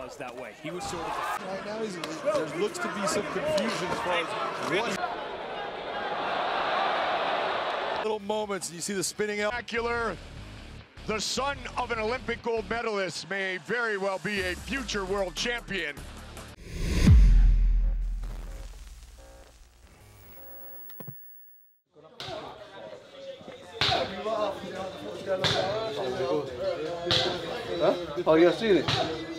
was that way. He was sort of right now. There looks to be some confusion as far as what little moments. And you see the spinning out. The son of an Olympic gold medalist may very well be a future world champion. Huh? Oh, you're seeing it?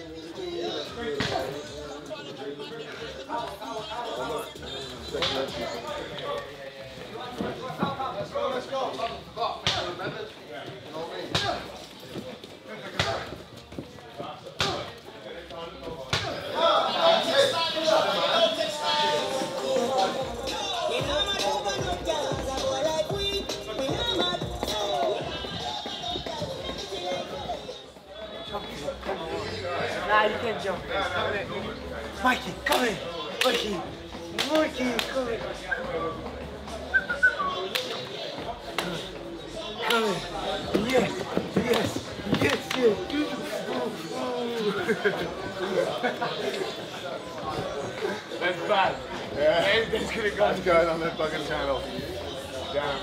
Let's go. Nah, you can't jump. Mikey, come in. Mikey, come in. Come in. Yes. That's bad. Yeah. That's gonna go. That's going on the fucking channel. Damn.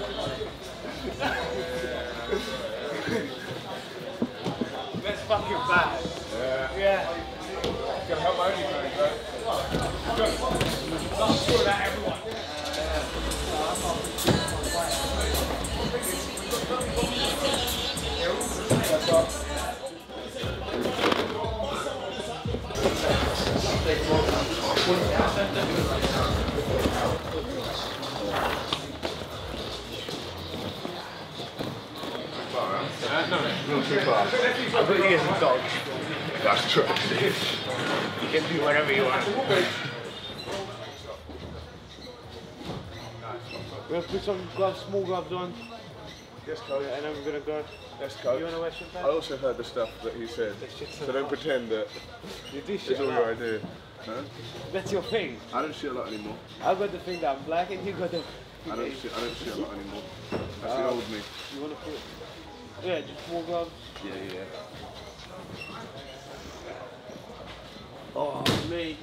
That's fucking bad. Yeah. It's gonna help my OnlyFans, right? Good. Not sure that everyone. No, not too far. I bet you get some dogs. That's true. You can do whatever you want. We're gonna put some gloves, small gloves on. Yes, coach. And then we're gonna go. Yes, coach. You wanna wear some I pants? also heard the stuff that he said, so don't pretend that You do it's shit. all your idea. Huh? That's your thing. I don't shit a lot anymore. I got the thing that I'm black and you got the. I don't shit a lot anymore. That's the old me. You wanna put? Yeah, just small gloves. Yeah. Oh, mate.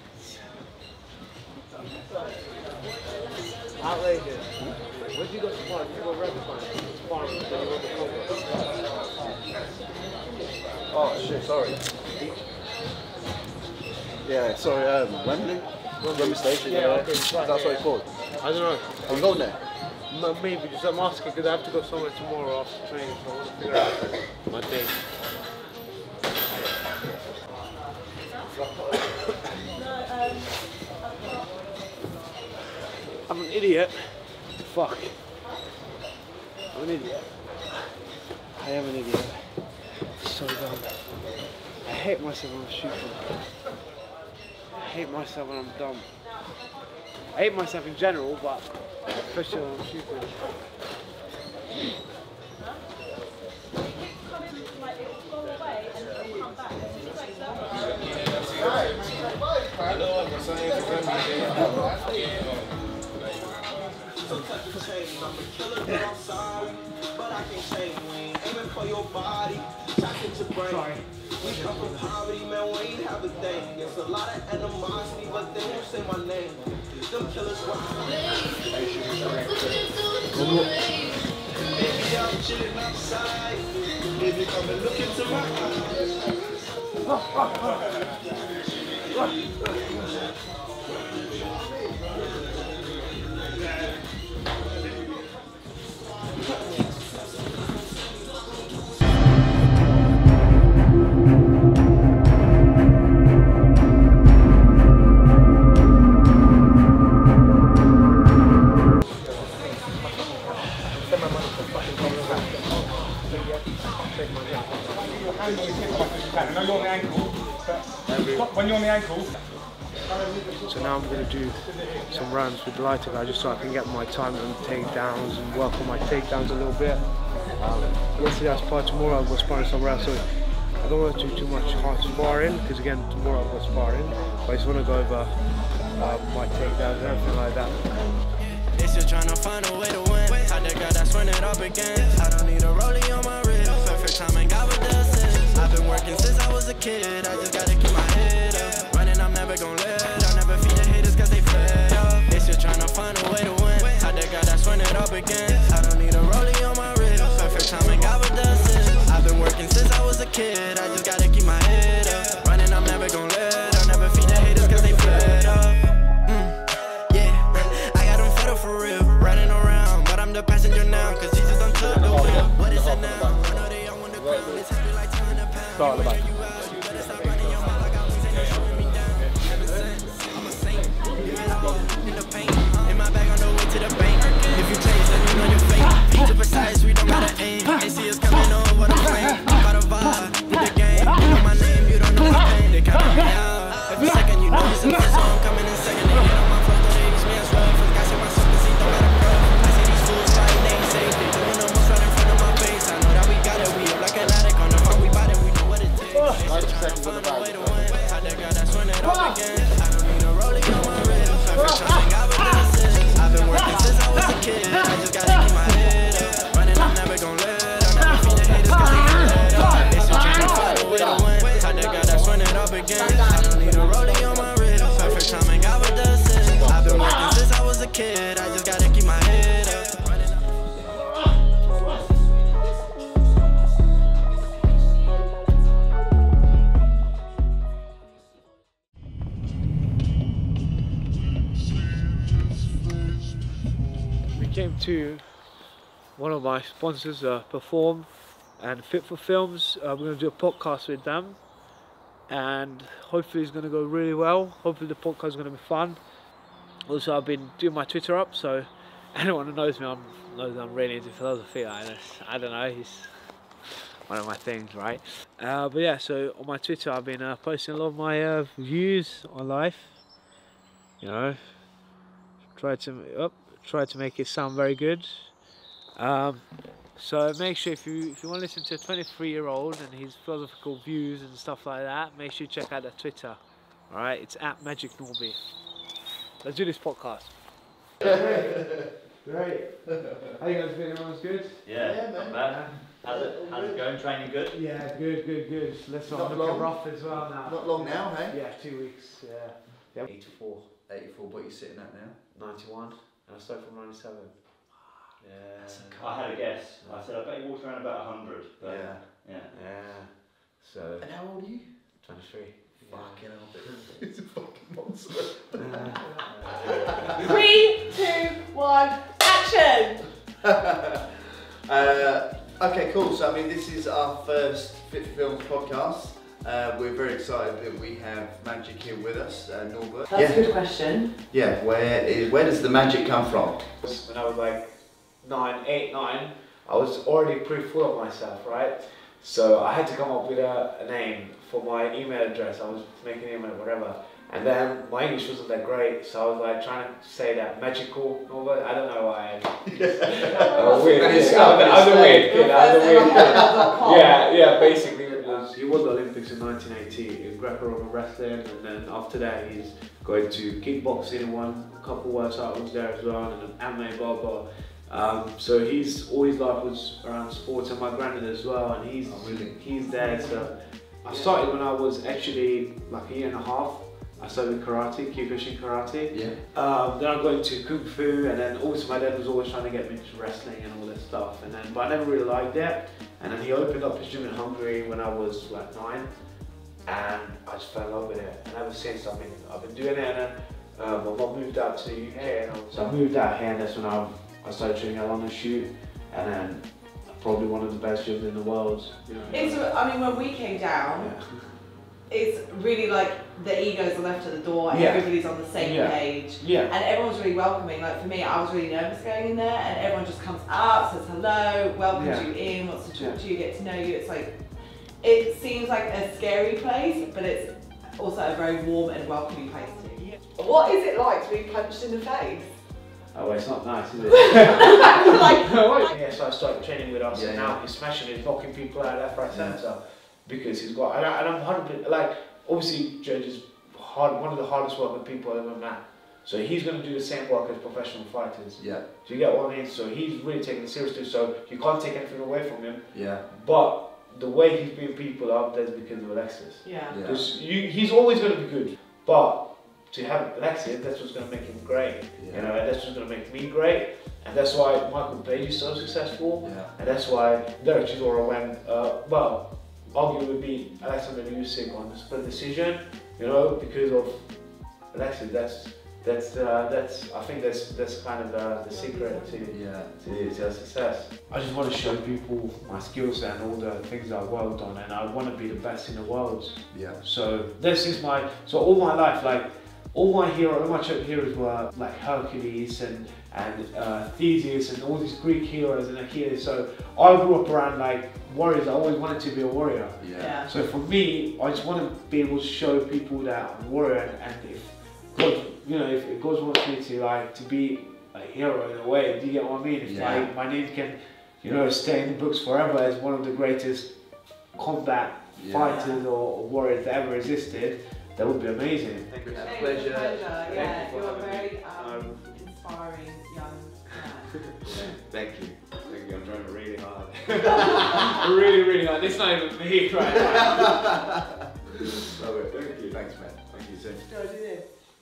Outrageous. Where'd you go to farm? You go rabbit farm. Farm, then you went to Congo. Oh shit, sorry. Yeah, sorry, Wembley? Wembley Station, Yeah, okay, That's right, what yeah. it's called. I don't know. Are you going there? Maybe, because I'm asking because I have to go somewhere tomorrow after training, so I want to figure out my day. I'm an idiot. Fuck. I'm an idiot. I am an idiot. So dumb. I hate myself when I'm shooting. I hate myself when I'm dumb. I hate myself in general, but especially when I'm shooting. Sorry. We come from poverty, man, we ain't have a thing. It's a lot of animosity, but they won't say my name. Them killers were maybe I'm chilling outside. Maybe come and look into my So now I'm going to do some runs with the lighter guy just so I can get my time on takedowns and work on my takedowns a little bit. Yesterday I sparred, tomorrow I'll go sparring somewhere else, so I don't want to do too much hard sparring because again tomorrow I'll go sparring, but I just want to go over my takedowns and everything like that. It's just trying to find a way to win. Had the girl that's running up against. I don't need a rollie on my wrist. Perfect time and God with the assist. I've been working since I was a kid. I just gotta keep my head up. run it up again. I don't need a rollie on my wrist. Perfect timing, God what does it. I've been working since I was a kid. I just gotta keep my head up. Running, I'm never gonna let up. Never feed the haters cause they fed up. Yeah, I got them fed up for real. Running around, but I'm the passenger now. Cause Jesus done took the wheel. What is it now? I know they all want the crown. It's happy like 200 pounds. Start at the back. You better stop running your mouth like I was ain't shooting me down. Ever since, I'm a saint. Give it all in the paint. In my bag on the way to the bank. If you chase, then you know you're fake. Too precise, we don't gotta aim. Ain't see us coming on, what a frame. Caught a vibe with the game. You know my name, you don't know my pain. They count me out. Every second you know it's a so I'm coming in second. They hit on my flow, though they use me as well. First guy say my son, cause he don't got him rough. I see these fools fighting, they ain't safe. They doing almost right in front of my face. I know that we got it, we up like an addict. On the phone, we bought it, we know what it takes. They just trying to find a way to win. How that girl that's running up again. I don't need a rollie on my wrist. Perfect timing, God what does it. I've been working since I was a kid. I just gotta keep my head up. Running, I'm never gonna let up. Never feed the haters cause they fed up. They still trying to find a way to win. How that girl that's running up again. I don't need a rollie on my wrist. Perfect timing, God what does it. I've been working since I was a kid. I just gotta keep my head up. Came to one of my sponsors, Perform and Fit for Films. We're going to do a podcast with them, and hopefully it's going to go really well. Hopefully the podcast is going to be fun. Also, I've been doing my Twitter up, so anyone who knows me knows I'm really into philosophy. I don't know, it's one of my things, right? But yeah, so on my Twitter I've been posting a lot of my views on life. You know, try to make it sound very good. So make sure if you want to listen to a 23-year-old and his philosophical views and stuff like that, make sure you check out the Twitter. Alright, it's at Magic Norbert. Let's do this podcast. Great. How you guys been? Everyone's good? Yeah, not bad. How's it going? Training good? Yeah, good. Let's not look rough as well now. Not long now, hey? Yeah, 2 weeks. Yeah. 84. 84, what are you sitting at now? 91. And I started from 97. Yeah. I had a guess. I said I bet he walks around about 100. But yeah. So. And how old are you? 23. Fucking hell, dude. It's a fucking monster. 3, 2, 1, action! Okay, cool. So, I mean, this is our first Fit for Films podcast. We're very excited that we have Magic here with us, Norbert. That's a good question. Yeah, where does the magic come from? When I was like 8, 9, I was already pretty full of myself, right? So I had to come up with a name for my email address. I was making an email, whatever. And then my English wasn't that great, so I was like trying to say that magical Norbert. I don't know why. I was weird. I was a weird kid. Yeah, basically. He won the Olympics in 1980 in Greco-Roman wrestling, and then after that he's going to kickboxing and won a couple world titles there as well, and an MMA blah. So he's all his life was around sports, and my granddad as well, and he's there. So I started when I was actually like a year and a half. I started with karate, Kyokushin karate. Yeah. Then I got into kung fu, and then also my dad was always trying to get me into wrestling and all that stuff. But I never really liked it. And then he opened up his gym in Hungary when I was like 9, and I just fell in love with it. And ever since, I've been doing it. And then my mum moved out to the UK, so I moved out here, and that's when I started training at London Shoot, and then probably one of the best gyms in the world. You know. I mean, when we came down. It's really like the egos are left at the door and everybody's on the same page. Yeah. And everyone's really welcoming. Like for me, I was really nervous going in there, and everyone just comes up, says hello, welcomes you in, wants to talk to you, get to know you. It's like, it seems like a scary place, but it's also a very warm and welcoming place too. What is it like to be punched in the face? Oh, it's not nice, is it? So I started training with us, and now he's smashing it, knocking people out left, right, centre. Because he's got, and I'm 100%, like, obviously Judge is one of the hardest working people I've ever met. So he's going to do the same work as professional fighters. Yeah. So you get what I mean? So he's really taking it seriously, so you can't take anything away from him. Yeah. But the way he's being people up, that's because of Alexis. Yeah. Because he's always going to be good, but to have Alexis, that's what's going to make him great. Yeah. You know, and that's what's going to make me great. And that's why Michael Page is so successful, and that's why Derek Chisora went, well, arguably beat Alexander Usyk on the split decision, you know, because of Alexis. I think that's kind of the secret to success. I just want to show people my skills and all the things that I've worked on, and I want to be the best in the world. Yeah. So this is all my life, like all my heroes were like Hercules and Theseus and all these Greek heroes and Achilles. So I grew up around like warriors. I always wanted to be a warrior. Yeah. So for me, I just want to be able to show people that I'm a warrior, and if God, you know, if God wants me to be a hero in a way, do you get what I mean? If my name can, you know, stay in the books forever as one of the greatest combat fighters or warriors that ever existed, that would be amazing. Thank you. Pleasure. Yeah, you're a very inspiring young man. Thank you. Thank you. I'm trying really hard. really hard. It's not even me right now. Love it. Thank you. Thanks, man. Thank you, soon.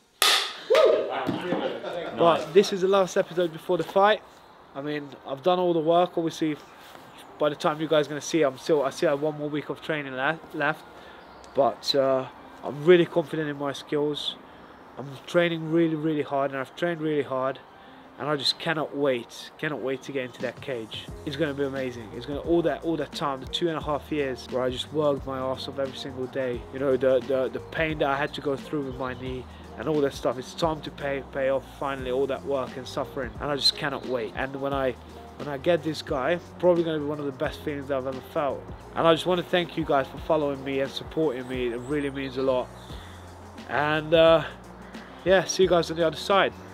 Right, this is the last episode before the fight. I mean, I've done all the work. Obviously, by the time you guys are going to see, I still have 1 more week of training left. But I'm really confident in my skills. I'm training really hard, and I've trained really hard. And I just cannot wait to get into that cage. It's going to be amazing. It's going to all that time, the 2.5 years where I just worked my ass off every single day. You know, the pain that I had to go through with my knee and all that stuff. It's time to pay off finally all that work and suffering, and I just cannot wait. And when I get this guy, probably going to be one of the best feelings I've ever felt. And I just want to thank you guys for following me and supporting me. It really means a lot. And yeah, see you guys on the other side.